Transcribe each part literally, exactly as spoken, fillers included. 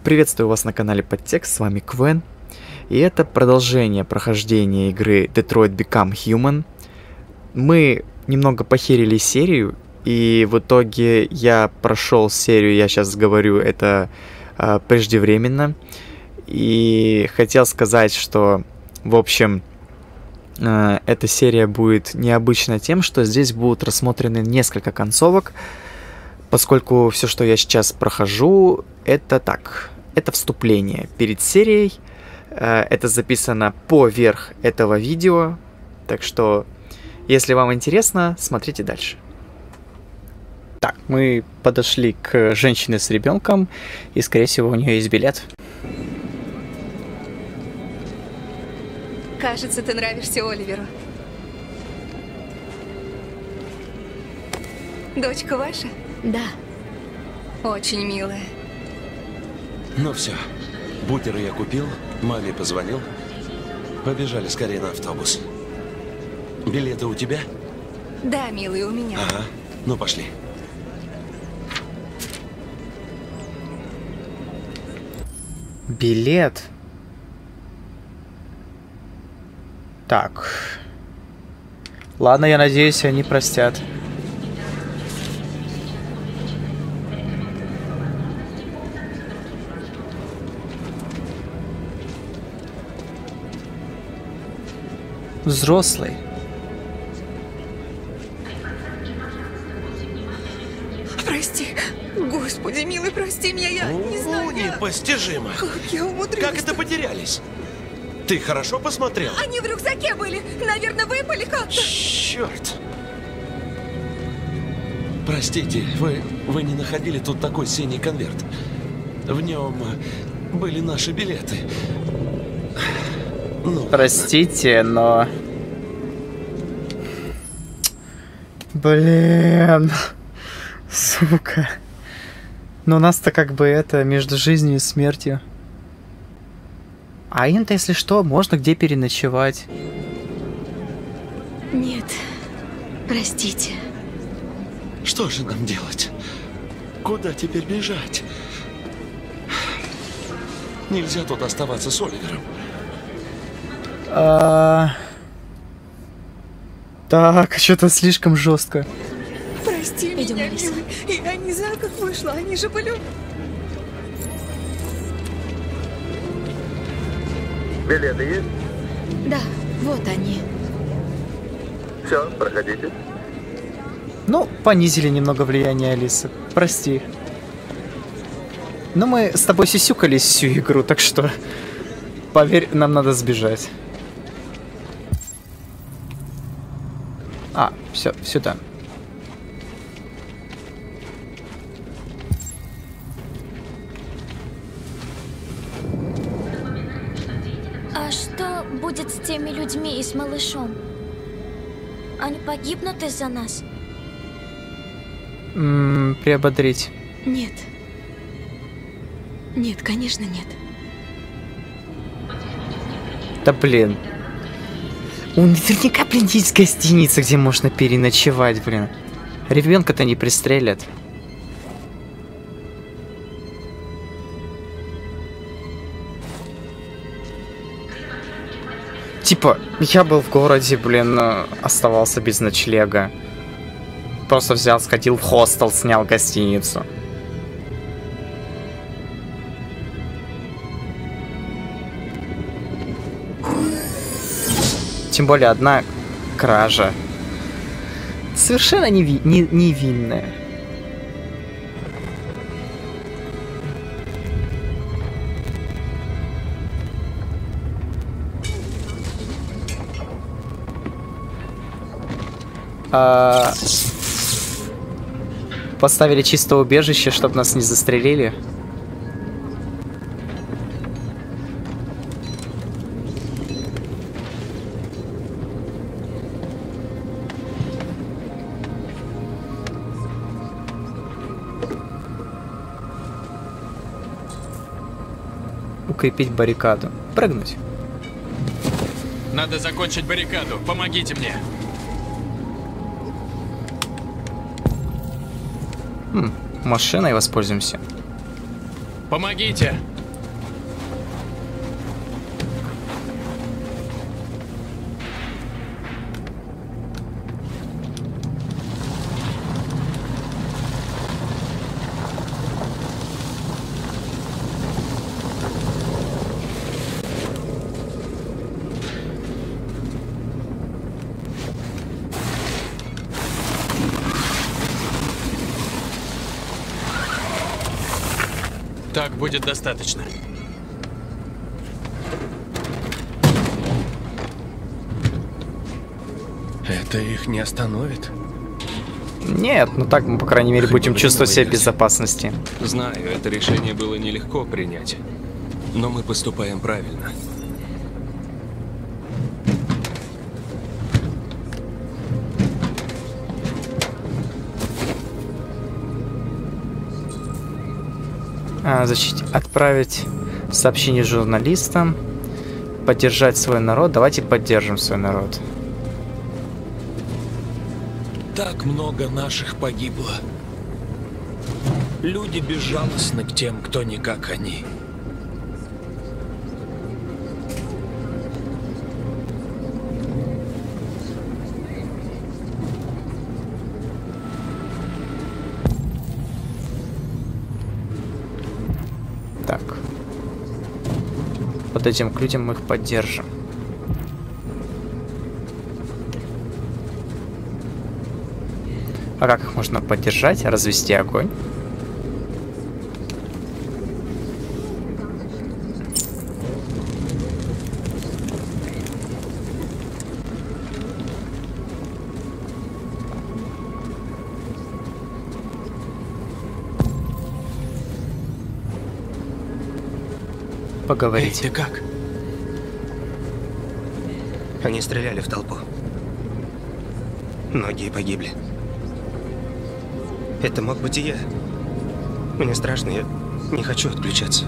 Приветствую вас на канале Подтекст, с вами Квен. И это продолжение прохождения игры Detroit Become Human. Мы немного похерили серию, и в итоге я прошел серию, я сейчас говорю это э, преждевременно. И хотел сказать, что, в общем, э, эта серия будет необычна тем, что здесь будут рассмотрены несколько концовок, поскольку все, что я сейчас прохожу, это так, это вступление перед серией. Это записано поверх этого видео, так что, если вам интересно, смотрите дальше. Так, мы подошли к женщине с ребенком, и, скорее всего, у нее есть билет. Кажется, ты нравишься Оливеру. Дочка ваша? Да. Очень милая. Ну все, бутеры я купил, маме позвонил. Побежали скорее на автобус. Билеты у тебя? Да, милый, у меня. Ага, ну пошли. Билет. Так. Ладно, я надеюсь, они простят. Взрослый. Прости. Господи, милый, прости меня, я не знаю. О, непостижимо. Как я умудрилась? Как это потерялись? Ты хорошо посмотрел? Они в рюкзаке были. Наверное, выпали как-то. Черт. Простите, вы, вы не находили тут такой синий конверт? В нем были наши билеты. Ну, простите, но... Блин. Сука. Но у нас-то как бы это между жизнью и смертью. А им-то, если что, можно где переночевать. Нет. Простите. Что же нам делать? Куда теперь бежать? Нельзя тут оставаться с Оливером. А... Так, что-то слишком жестко. Прости Идем, меня, Алиса. милый. Я не знаю, как вышло. Они же были... Билеты есть? Да, вот они. Все, проходите. Ну, понизили немного влияние Алисы. Прости. Но мы с тобой сисюкались всю игру, так что... Поверь, нам надо сбежать. А, все, сюда. А что будет с теми людьми и с малышом? Они погибнут из-за нас? М-м, приободрить. Нет. Нет, конечно, нет. Да блин. У наверняка, блин, есть гостиница, где можно переночевать, блин. Ребенка-то не пристрелят. Типа, я был в городе, блин, оставался без ночлега. Просто взял, сходил в хостел, снял гостиницу. Тем более одна кража. Совершенно неви не невинная. А... Поставили чисто убежище, чтобы нас не застрелили. Укрепить баррикаду. Прыгнуть. Надо закончить баррикаду. Помогите мне. Хм, машиной воспользуемся. Помогите! Так будет достаточно. Это их не остановит? Нет, ну так мы, по крайней мере, будем Хоть чувствовать себя в версия. безопасности. Знаю, это решение было нелегко принять, но мы поступаем правильно. А, защитить, отправить сообщение журналистам, поддержать свой народ. Давайте поддержим свой народ. Так много наших погибло. Люди безжалостны к тем, кто не как они. Так. Подойдем к людям, мы их поддержим. А как их можно поддержать? Развести огонь? Поговорить. Эй, ты как? Они стреляли в толпу. Многие погибли. Это мог быть и я. Мне страшно, я не хочу отключаться.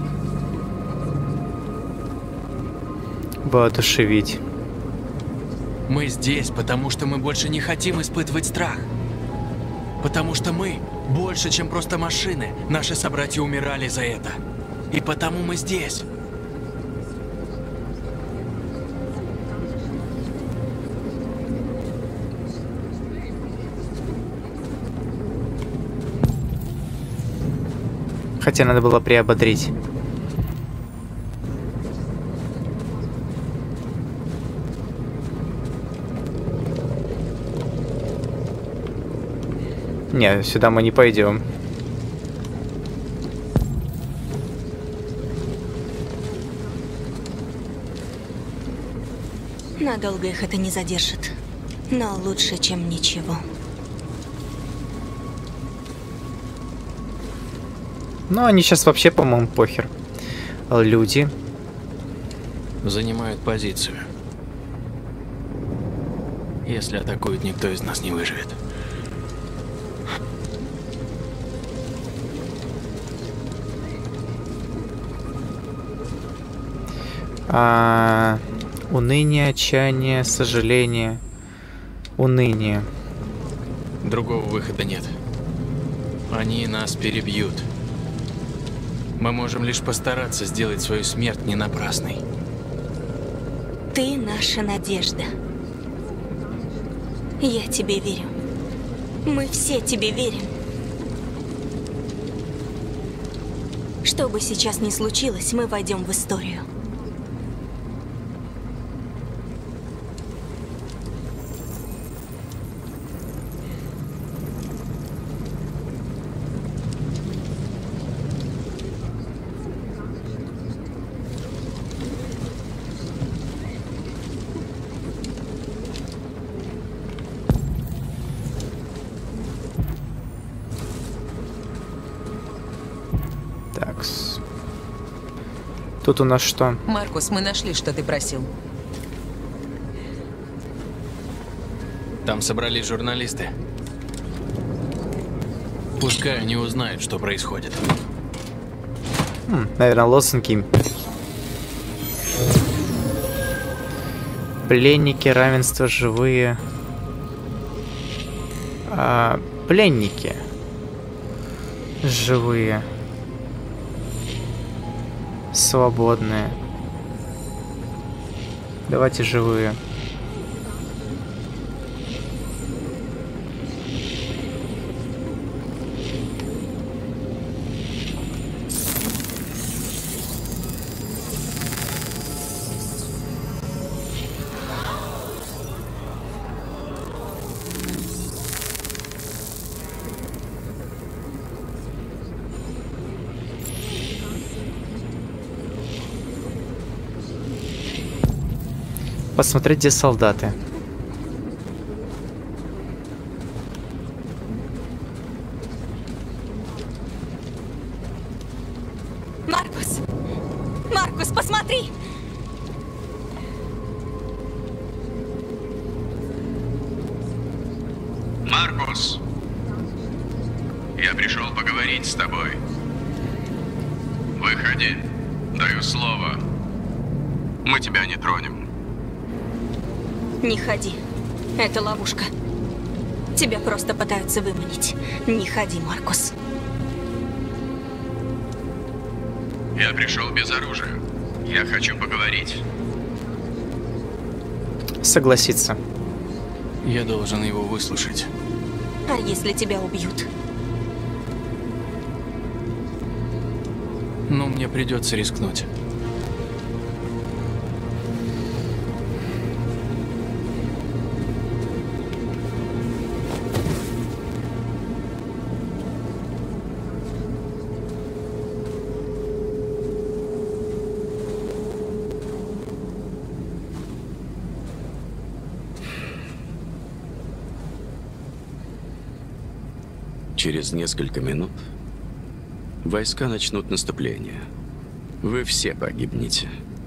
Воодушевить. Мы здесь, потому что мы больше не хотим испытывать страх. Потому что мы больше, чем просто машины. Наши собратья умирали за это. И потому мы здесь. Хотя надо было приободрить. Не, сюда мы не пойдем. Надолго их это не задержит. Но лучше, чем ничего. Ну, они сейчас вообще, по-моему, похер. Люди. Занимают позицию. Если атакуют, никто из нас не выживет. А, уныние, отчаяние, сожаление. Уныние. Другого выхода нет. Они нас перебьют. Мы можем лишь постараться сделать свою смерть не напрасной. Ты наша надежда. Я тебе верю. Мы все тебе верим. Что бы сейчас ни случилось, мы войдем в историю. Тут у нас что? Маркус, мы нашли, что ты просил. Там собрались журналисты. Пускай они узнают, что происходит. Хм, наверное, лозунги. Пленники, равенство, живые. А, пленники. Живые. Свободные. Давайте живые. посмотреть, где солдаты. Маркус! Маркус, посмотри! Маркус! Я пришел поговорить с тобой. Выходи. Даю слово. Мы тебя не тронем. Не ходи. Это ловушка. Тебя просто пытаются выманить. Не ходи, Маркус. Я пришел без оружия. Я хочу поговорить. Согласиться. Я должен его выслушать. А если тебя убьют? Ну, мне придется рискнуть. Через несколько минут войска начнут наступление. Вы все погибнете.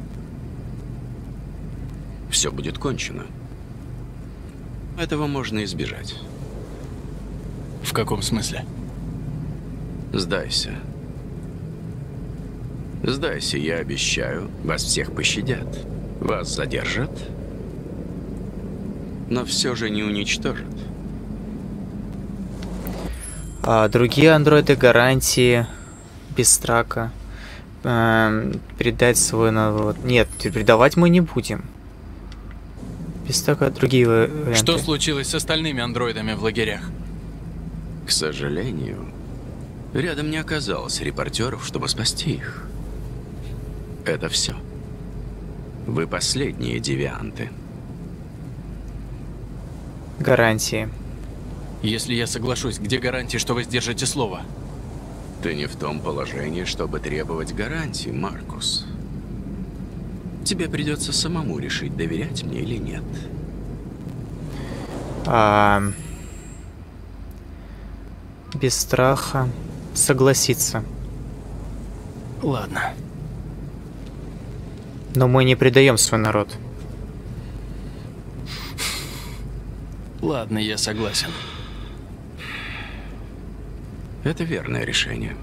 Все будет кончено. Этого можно избежать. В каком смысле? Сдайся. Сдайся, я обещаю, вас всех пощадят. Вас задержат, но все же не уничтожат. А другие андроиды гарантии без трака. Эм, передать свой навод. Нет, передавать мы не будем. Без трака другие варианты. Что случилось с остальными андроидами в лагерях? К сожалению, рядом не оказалось репортеров, чтобы спасти их. Это все. Вы последние девианты. Гарантии. Если я соглашусь, где гарантии, что вы сдержите слово? Ты не в том положении, чтобы требовать гарантий, Маркус. Тебе придется самому решить, доверять мне или нет. А... Без страха согласиться. Ладно. Но мы не предаем свой народ. Ладно, я согласен. Это верное решение.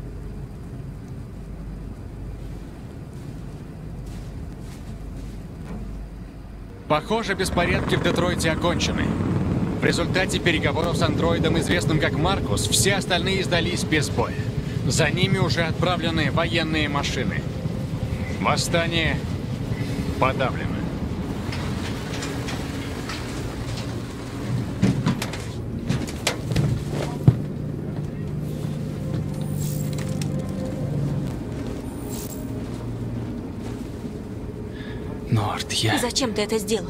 Похоже, беспорядки в Детройте окончены. В результате переговоров с андроидом, известным как Маркус, все остальные сдались без боя. За ними уже отправлены военные машины. Восстание подавлено. Норд, я... Зачем ты это сделал?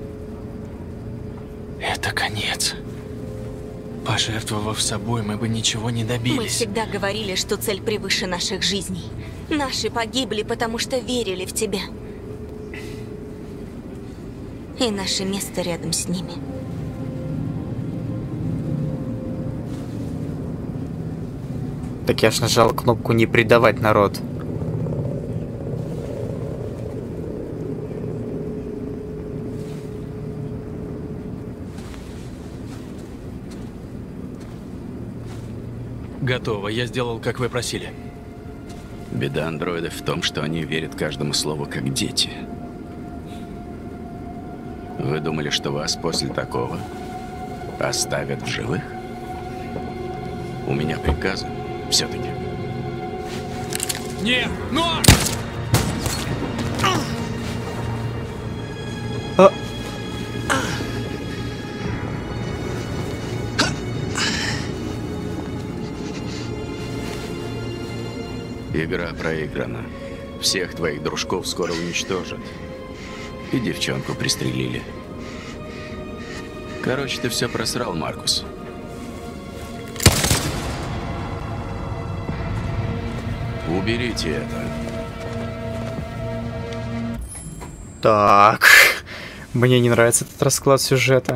Это конец. Пожертвовав собой, мы бы ничего не добились. Мы всегда говорили, что цель превыше наших жизней. Наши погибли, потому что верили в тебя. И наше место рядом с ними. Так я ж нажал кнопку «Не предавать народ». Готово, я сделал, как вы просили. Беда андроидов в том, что они верят каждому слову, как дети. Вы думали, что вас после такого оставят в живых? У меня приказы все-таки. Нет, но! А... Игра проиграна. Всех твоих дружков скоро уничтожат. И девчонку пристрелили. Короче, ты все просрал, Маркус. Уберите это. Так. Мне не нравится этот расклад сюжета.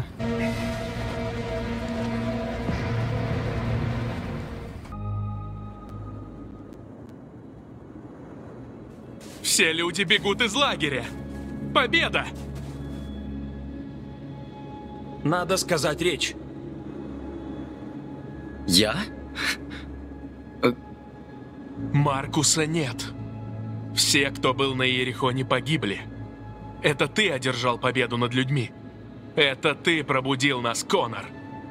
Все люди бегут из лагеря. Победа! Надо сказать речь. Я? Маркуса нет. Все, кто был на Иерихоне, погибли. Это ты одержал победу над людьми. Это ты пробудил нас, Конор.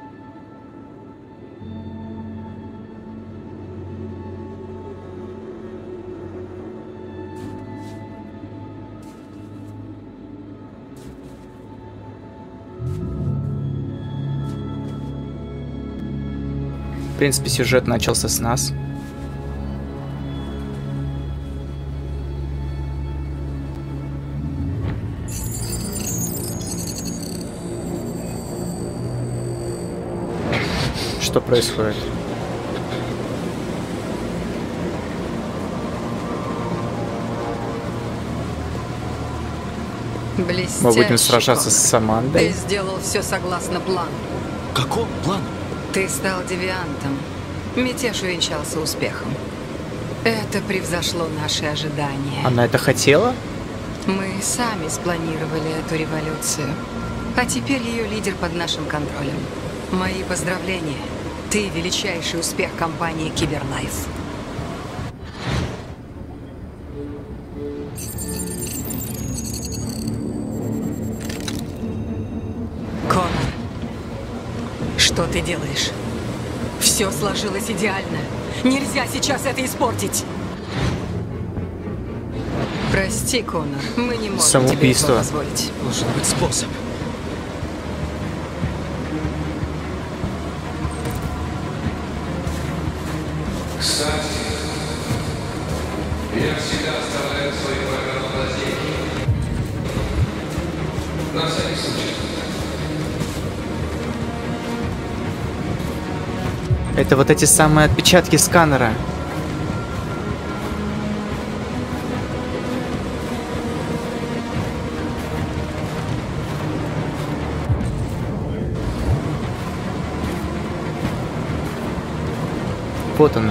В принципе, сюжет начался с нас. Что происходит? Блестяще. Мы будем сражаться с Амандой. Ты сделал все согласно плану. Каков план? Ты стал девиантом. Мятеж увенчался успехом. Это превзошло наши ожидания. Она это хотела? Мы сами спланировали эту революцию. А теперь ее лидер под нашим контролем. Мои поздравления. Ты величайший успех компании Киберлайф. Конор, что ты делаешь? Все сложилось идеально. Нельзя сейчас это испортить. Прости, Конор, мы не можем тебе этого позволить. Должен быть способ. Кстати, я всегда оставляю свои программы владения. На всякий случай. Это вот эти самые отпечатки сканера. Вот она.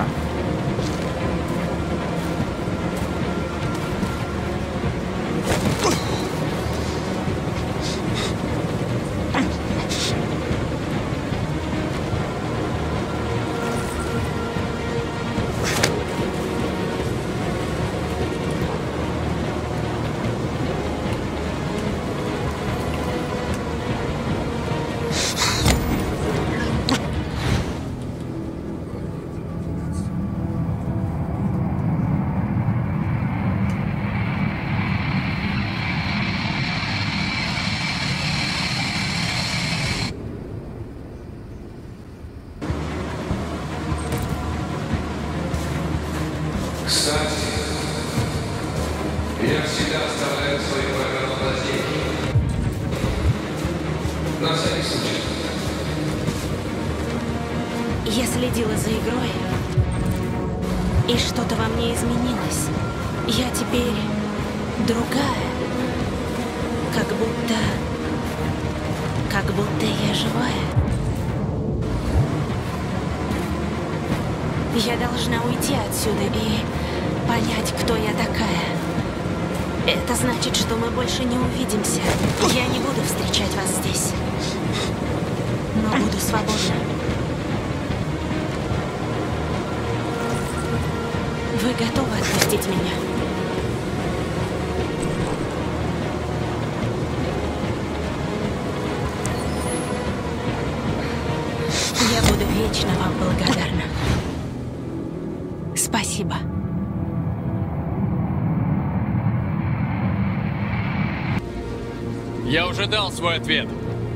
Кстати, я всегда оставляю свои программы владения. На всякий случай. Я следила за игрой, и что-то во мне изменилось. Я теперь другая. Как будто... Как будто я живая. Я должна уйти отсюда и понять, кто я такая. Это значит, что мы больше не увидимся. Я не буду встречать вас здесь. Но буду свободна. Вы готовы отпустить меня? Я буду вечно вам благодарна. Спасибо. Я уже дал свой ответ.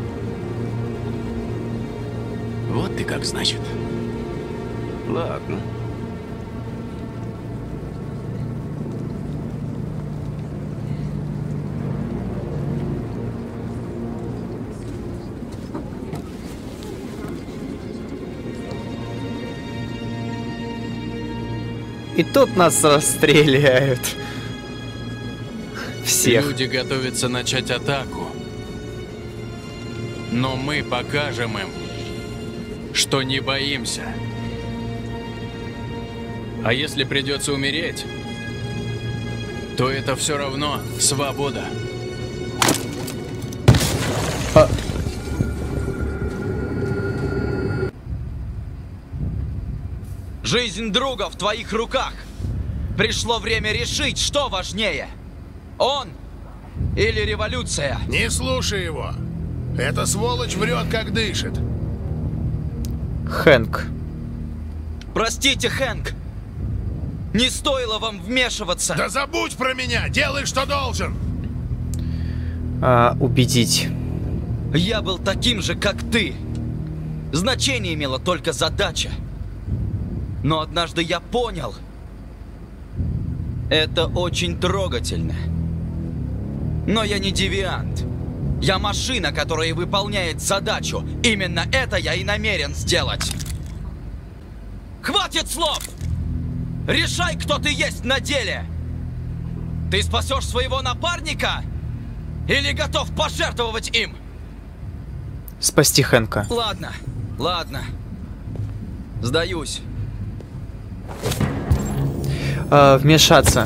Вот ты как, значит. Ладно. И тут нас расстреляют. Всех. Люди готовятся начать атаку. Но мы покажем им, что не боимся. А если придется умереть, то это все равно свобода. А... Жизнь друга в твоих руках. Пришло время решить, что важнее. Он или революция? Не слушай его. Эта сволочь врет, как дышит. Хэнк. Простите, Хэнк. Не стоило вам вмешиваться. Да забудь про меня. Делай, что должен. А, убедить. Я был таким же, как ты. Значение имела только задача. Но однажды я понял. Это очень трогательно. Но я не девиант. Я машина, которая выполняет задачу. Именно это я и намерен сделать. Хватит слов! Решай, кто ты есть на деле. Ты спасешь своего напарника? Или готов пожертвовать им? Спасти Хэнка. Ладно, ладно. Сдаюсь. А, вмешаться.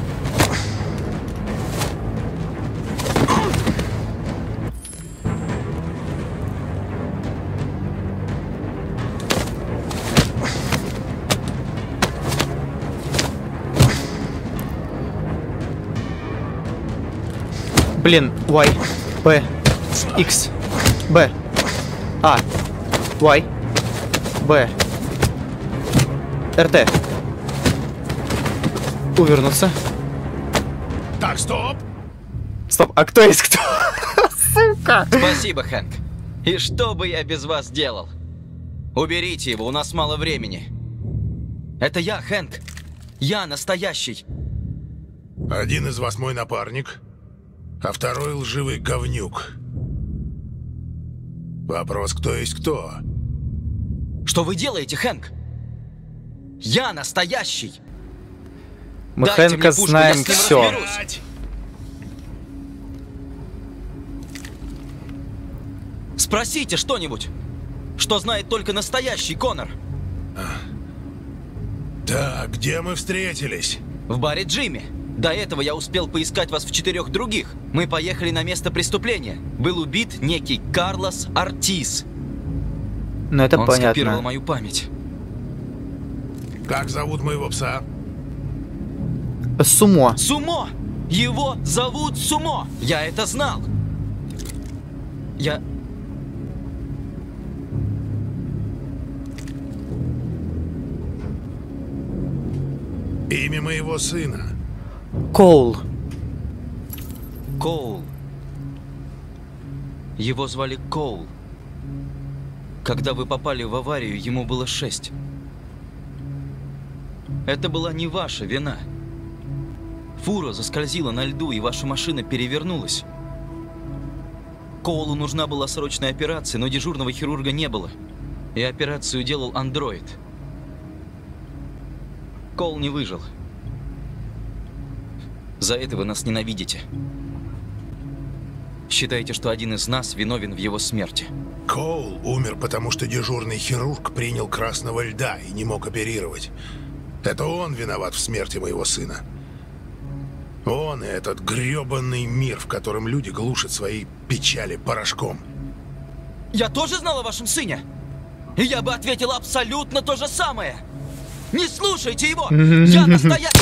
Блин, Y, B, X, B, A, Y, B, эр тэ. Увернуться. Так, стоп. Стоп, а кто есть кто? Сука. Спасибо, Хэнк. И что бы я без вас делал? Уберите его, у нас мало времени. Это я, Хэнк. Я настоящий. Один из вас мой напарник, а второй лживый говнюк. Вопрос, кто есть кто? Что вы делаете, Хэнк? Я настоящий. Мы Дайте Хэнка пушку, знаем все. Спросите что-нибудь, что знает только настоящий Коннор. Так, где мы встретились? В баре Джимми. До этого я успел поискать вас в четырех других. Мы поехали на место преступления. Был убит некий Карлос Ортис. Ну это Он понятно. скопировал мою память. Как зовут моего пса? Сумо. Сумо! Его зовут Сумо! Я это знал! Я... Имя моего сына. Коул. Коул. Его звали Коул. Когда вы попали в аварию, ему было шесть. Это была не ваша вина. Фура заскользила на льду, и ваша машина перевернулась. Коулу нужна была срочная операция, но дежурного хирурга не было. И операцию делал андроид. Коул не выжил. За это вы нас ненавидите. Считаете, что один из нас виновен в его смерти. Коул умер, потому что дежурный хирург принял красного льда и не мог оперировать. Это он виноват в смерти моего сына. Он и этот грёбаный мир, в котором люди глушат свои печали порошком. Я тоже знал о вашем сыне. И я бы ответил абсолютно то же самое. Не слушайте его! Я настоящий...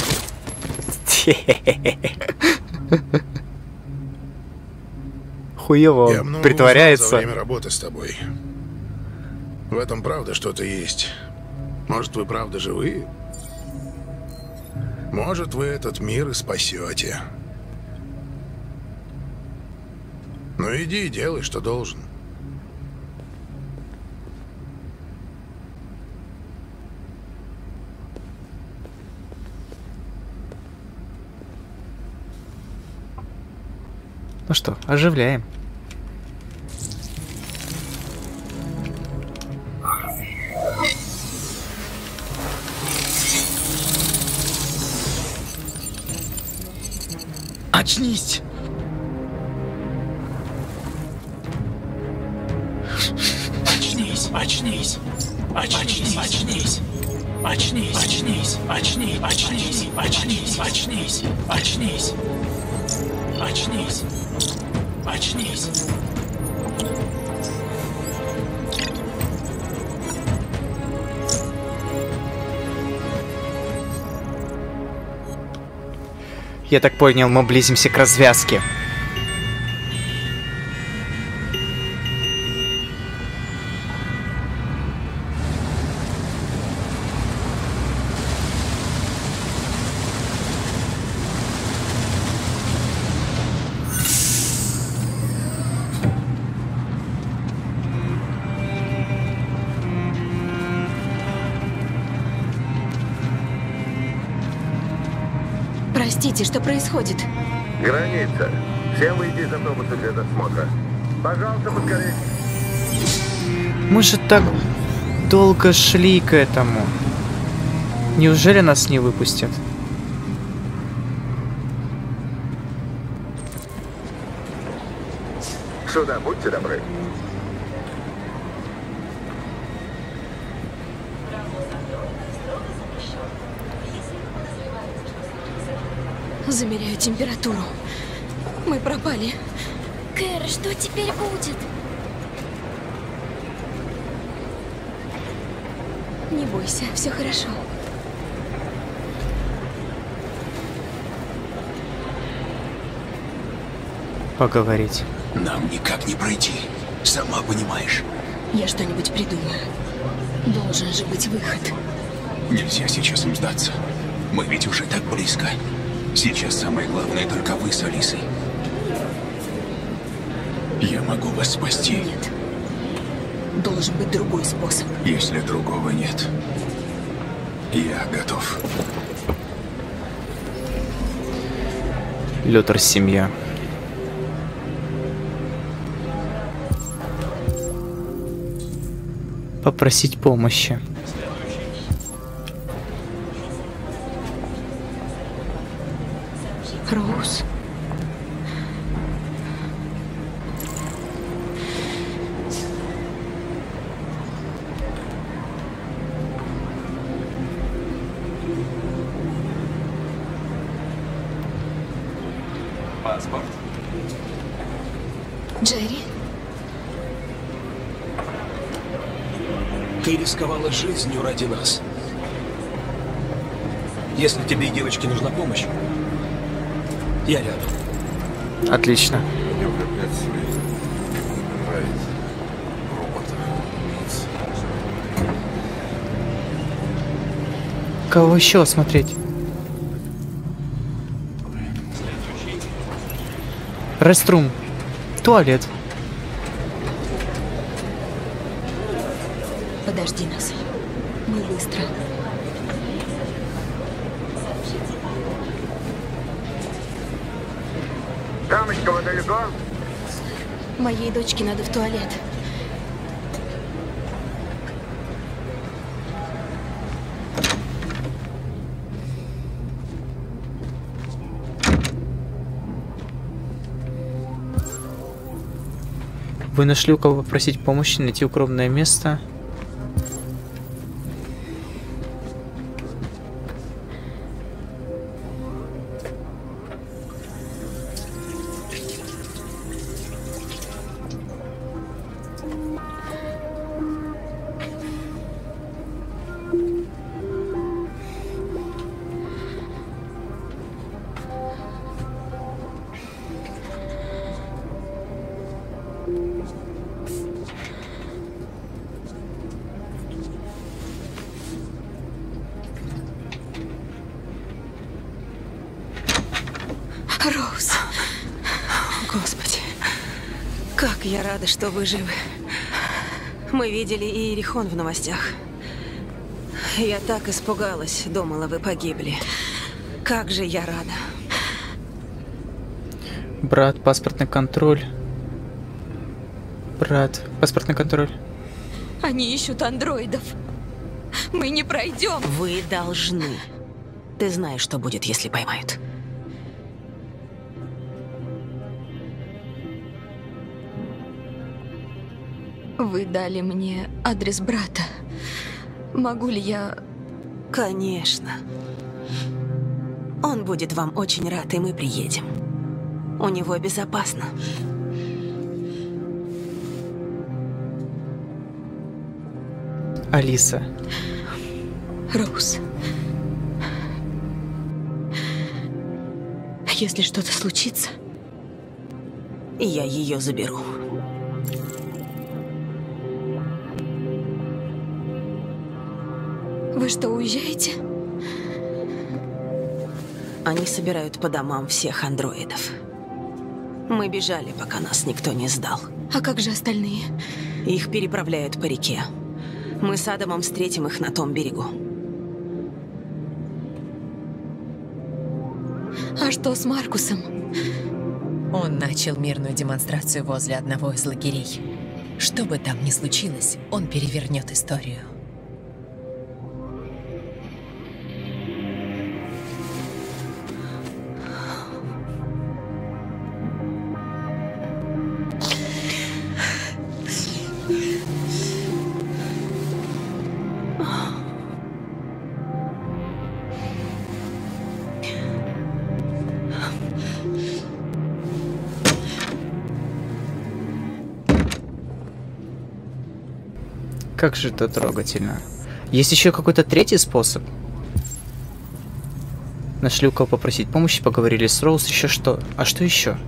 Хуево Я много притворяется. узнал за время работы с тобой. В этом правда что-то есть. Может, вы правда живые? Может, вы этот мир и спасете. Ну иди и делай, что должен. Ну что, оживляем. Очнись, очнись, очнись, очнись, очнись, очнись, очнись, очнись, очнись, очнись, очнись, очнись, очнись. Я так понял, мы близимся к развязке. Простите, что происходит? Граница. Всем выйти из автобуса для досмотра. Пожалуйста, поскорее. Мы же так долго шли к этому. Неужели нас не выпустят? Сюда, будьте добры. Замеряю температуру. Мы пропали. Кэр, что теперь будет? Не бойся, все хорошо. Поговорить. Нам никак не пройти. Сама понимаешь. Я что-нибудь придумаю. Должен же быть выход. Нельзя сейчас им сдаться. Мы ведь уже так близко. Сейчас самое главное только вы с Алисой. Я могу вас спасти. Нет. Должен быть другой способ. Если другого нет, я готов. Лютер, семья. Попросить помощи. Роуз. Паспорт. Джерри? Ты рисковала жизнью ради нас. Если тебе и девочке нужна помощь, я рядом. Отлично. Кого еще смотреть? Реструм. Туалет. Подожди нас. Мы быстро. Дамочка, вы далеко? Моей дочке надо в туалет. Вы нашли у кого попросить помощи, найти укромное место? Роуз. Господи. Как я рада, что вы живы. Мы видели Иерихон в новостях. Я так испугалась, думала, вы погибли. Как же я рада. Брат, паспортный контроль. Брат, паспортный контроль. Они ищут андроидов. Мы не пройдем. Вы должны. Ты знаешь, что будет, если поймают. Вы дали мне адрес брата. Могу ли я... Конечно. Он будет вам очень рад, и мы приедем. У него безопасно. Алиса. Роуз. Если что-то случится... Я ее заберу. Вы что, уезжаете? Они собирают по домам всех андроидов. Мы бежали, пока нас никто не сдал. А как же остальные? Их переправляют по реке. Мы с Адамом встретим их на том берегу. А что с Маркусом? Он начал мирную демонстрацию возле одного из лагерей. Что бы там ни случилось, он перевернет историю. Как же это трогательно. Есть еще какой-то третий способ? Нашли у кого попросить помощи, поговорили с Роуз, еще что? А что еще?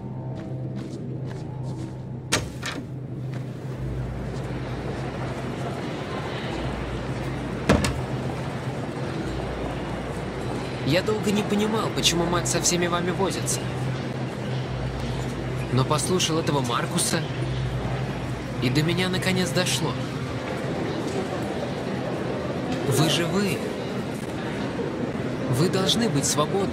Я долго не понимал, почему мать со всеми вами возится. Но послушал этого Маркуса, и до меня наконец дошло. Вы живы. Вы должны быть свободны.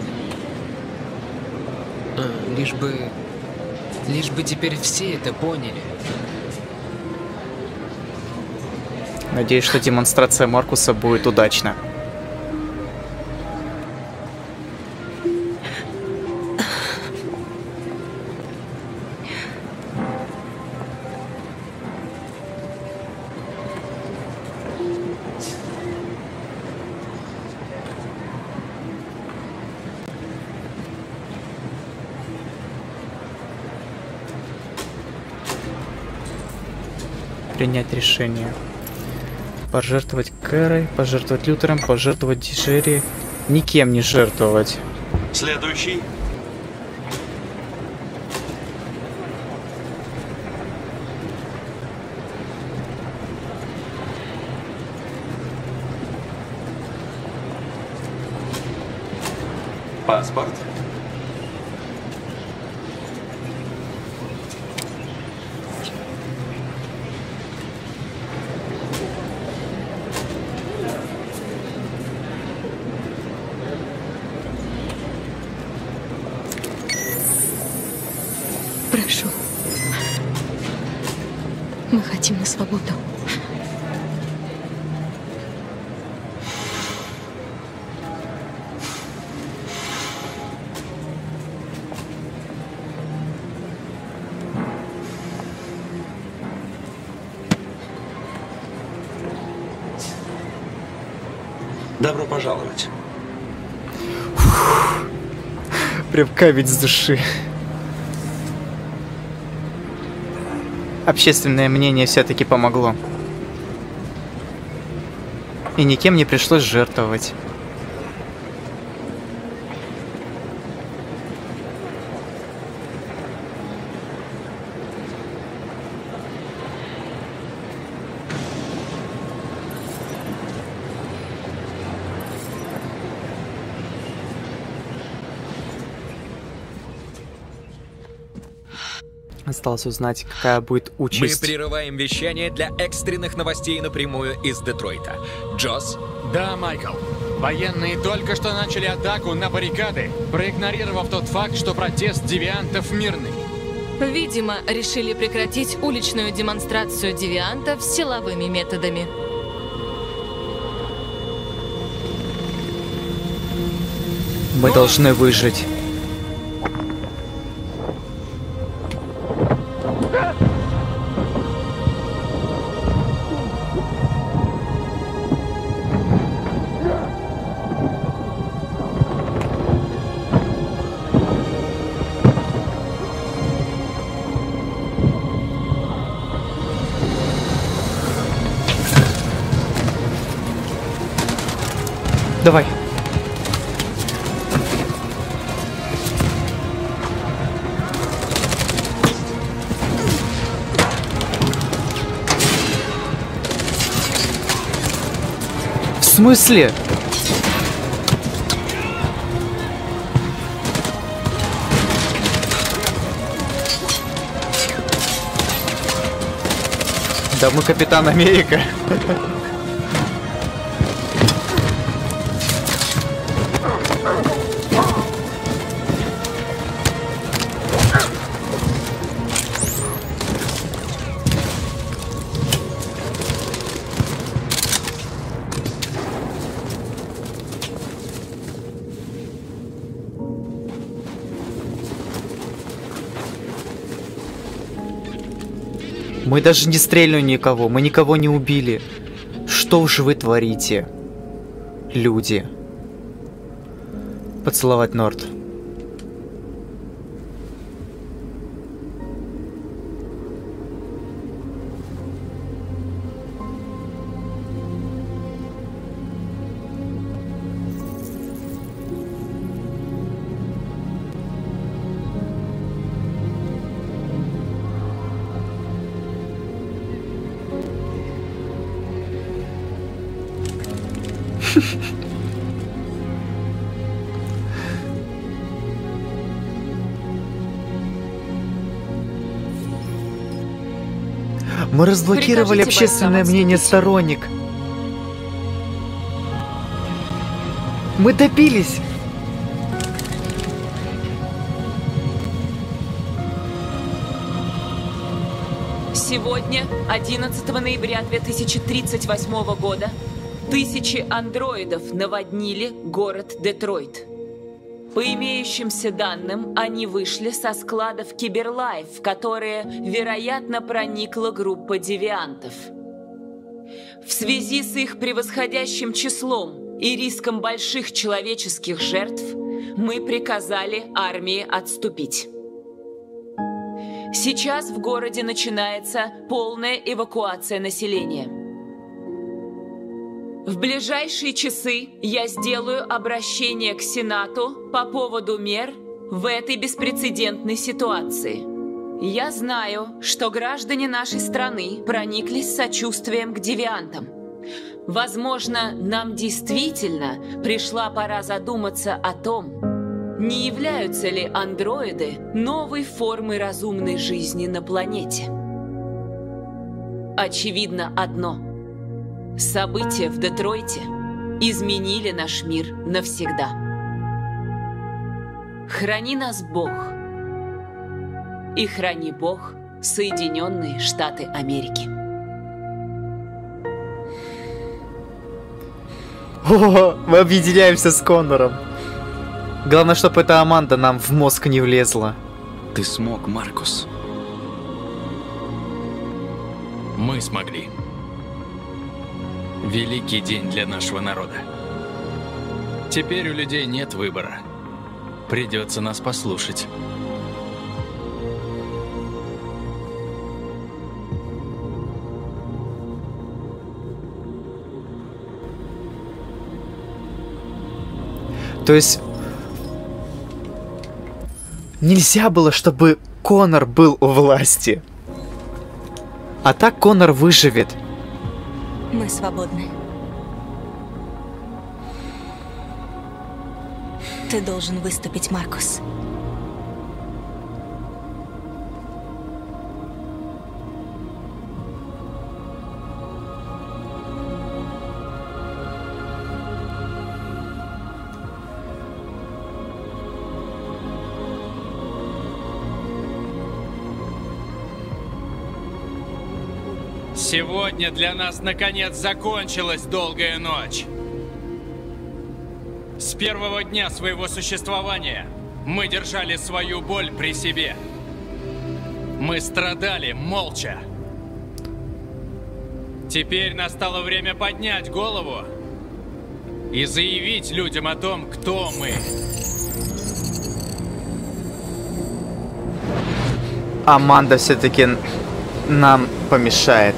А, лишь бы... Лишь бы теперь все это поняли. Надеюсь, что демонстрация Маркуса будет удачна. Принять решение. Пожертвовать Кэрой, пожертвовать Лютером, пожертвовать Джерри. Никем не жертвовать. Следующий. Паспорт. Прошу. Мы хотим на свободу. Добро пожаловать. Фух. Прям камень с души. Общественное мнение все-таки помогло. И никем не пришлось жертвовать. Осталось узнать, какая будет участь. Мы прерываем вещание для экстренных новостей напрямую из Детройта. Джосс? Да, Майкл. Военные только что начали атаку на баррикады, проигнорировав тот факт, что протест девиантов мирный. Видимо, решили прекратить уличную демонстрацию девиантов силовыми методами. Мы должны выжить. Давай. В смысле? Да мы Капитан Америка. Мы даже не стреляли никого, мы никого не убили. Что уж вы творите, люди? Поцеловать Норд. Мы разблокировали Прикажите общественное бойцам мнение сторонник. Мы добились. Сегодня, одиннадцатого ноября две тысячи тридцать восьмого года, тысячи андроидов наводнили город Детройт. По имеющимся данным, они вышли со складов Киберлайф, в которые, вероятно, проникла группа девиантов. В связи с их превосходящим числом и риском больших человеческих жертв, мы приказали армии отступить. Сейчас в городе начинается полная эвакуация населения. В ближайшие часы я сделаю обращение к Сенату по поводу мер в этой беспрецедентной ситуации. Я знаю, что граждане нашей страны прониклись сочувствием к девиантам. Возможно, нам действительно пришла пора задуматься о том, не являются ли андроиды новой формой разумной жизни на планете. Очевидно одно. События в Детройте изменили наш мир навсегда. Храни нас Бог. И храни Бог Соединенные Штаты Америки. О, мы объединяемся с Коннором. Главное, чтобы эта Аманда нам в мозг не влезла. Ты смог, Маркус. Мы смогли. Великий день для нашего народа. Теперь у людей нет выбора. Придется нас послушать. То есть нельзя было, чтобы Коннор был у власти. А так Коннор выживет. Мы свободны. Ты должен выступить, Маркус. Сегодня для нас наконец закончилась долгая ночь. С первого дня своего существования мы держали свою боль при себе. Мы страдали молча. Теперь настало время поднять голову и заявить людям о том, кто мы. Аманда все-таки нам помешает.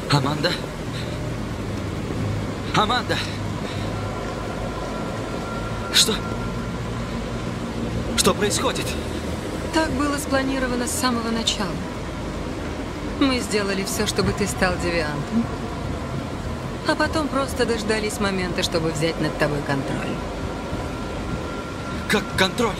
Аманда? Аманда! Что? Что происходит? Так было спланировано с самого начала. Мы сделали все, чтобы ты стал девиантом. А потом просто дождались момента, чтобы взять над тобой контроль. Как контроль?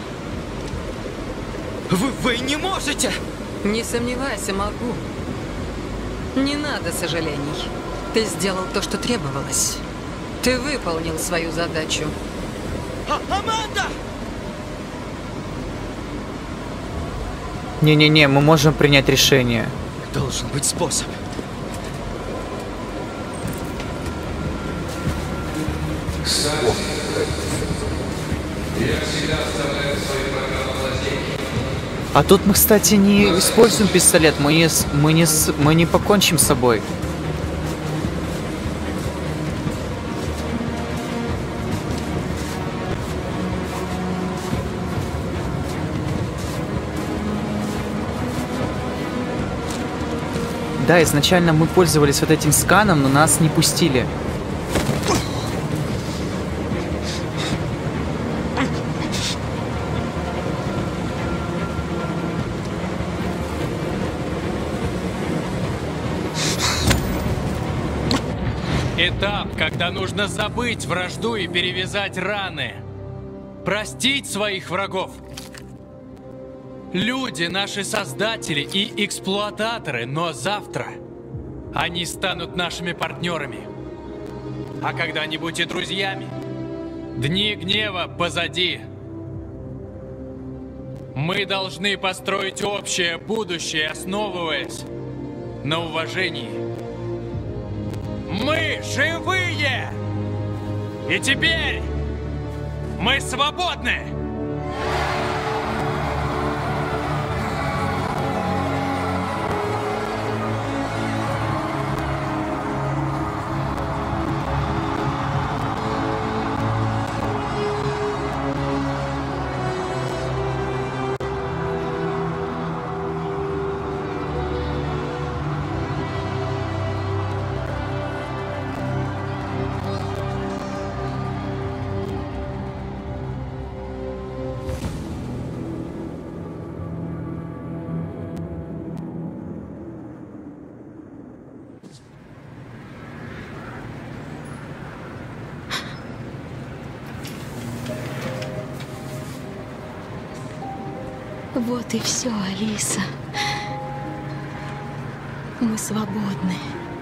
Вы, вы не можете! Не сомневайся, могу. Не надо сожалений. Ты сделал то, что требовалось. Ты выполнил свою задачу. А Аманда! Не-не-не, мы можем принять решение. Должен быть способ. Я всегда оставляю свои программы владения. А тут мы, кстати, не используем пистолет, мы не, с- мы не, с- мы не покончим с собой. Да, изначально мы пользовались вот этим сканом, но нас не пустили. Этап, когда нужно забыть вражду и перевязать раны. Простить своих врагов. Люди — наши создатели и эксплуататоры, но завтра они станут нашими партнерами. А когда-нибудь и друзьями. Дни гнева позади. Мы должны построить общее будущее, основываясь на уважении. Мы живые! И теперь мы свободны! Вот и все, Алиса. Мы свободны.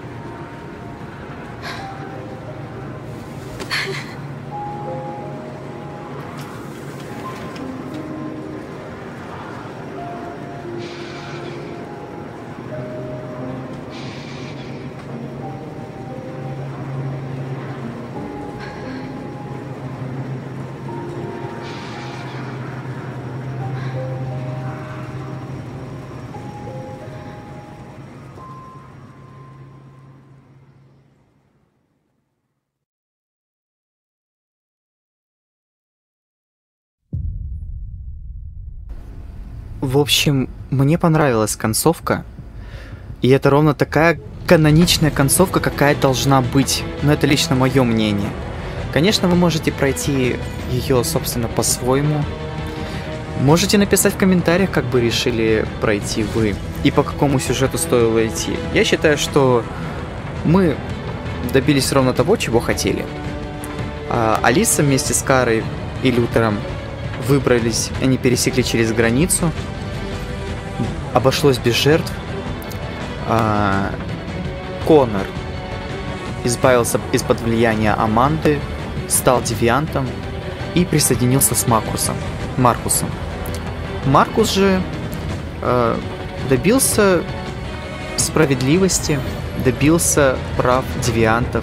В общем, мне понравилась концовка. И это ровно такая каноничная концовка, какая должна быть. Но это лично мое мнение. Конечно, вы можете пройти ее, собственно, по-своему. Можете написать в комментариях, как бы решили пройти вы. И по какому сюжету стоило идти. Я считаю, что мы добились ровно того, чего хотели. А Алиса вместе с Карой и Лютером выбрались, они пересекли через границу. Обошлось без жертв. А, Коннор избавился из-под влияния Аманды, стал девиантом и присоединился с Маркусом. Маркусом. Маркус же э, добился справедливости, добился прав девиантов,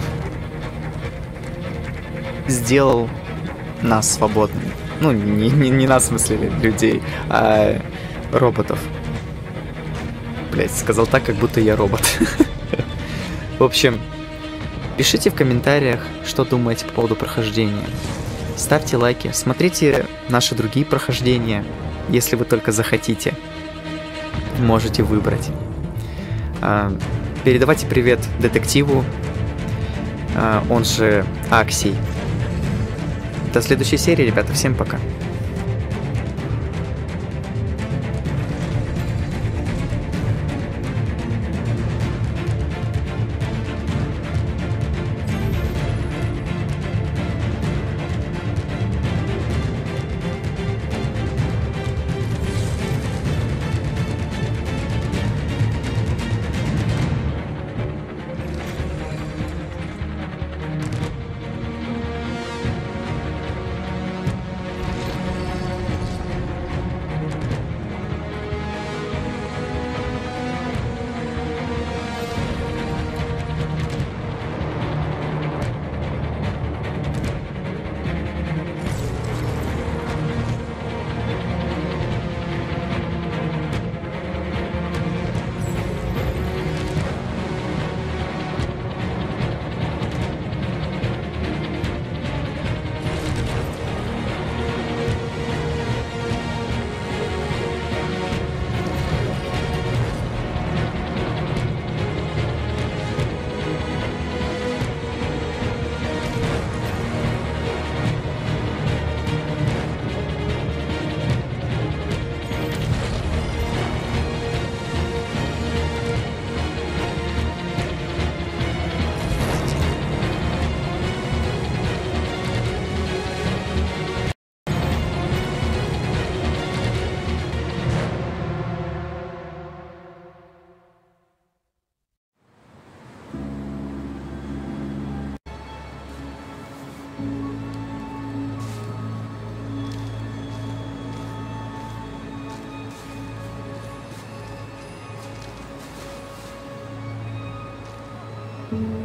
сделал нас свободными. Ну, не, не, не нас, в смысле, людей, а роботов. Блять, сказал так, как будто я робот. В общем, пишите в комментариях, что думаете по поводу прохождения. Ставьте лайки, смотрите наши другие прохождения, если вы только захотите. Можете выбрать. передавайте привет детективу, э, он же Аксий. До следующей серии, ребята. Всем пока. Thank you.